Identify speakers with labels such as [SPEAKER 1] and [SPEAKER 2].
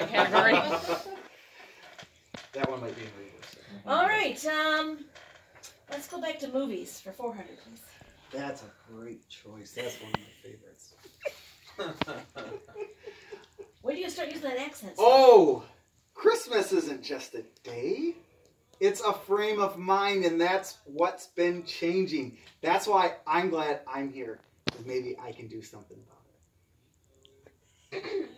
[SPEAKER 1] that category.
[SPEAKER 2] That one might be in reverse.
[SPEAKER 3] All right, let's go back to movies for 400, please.
[SPEAKER 2] That's a great choice. That's one of my favorites.
[SPEAKER 3] When do you start using that accent?
[SPEAKER 2] Oh, Christmas isn't just a day. It's a frame of mind, and that's what's been changing. That's why I'm glad I'm here, because maybe I can do something about it.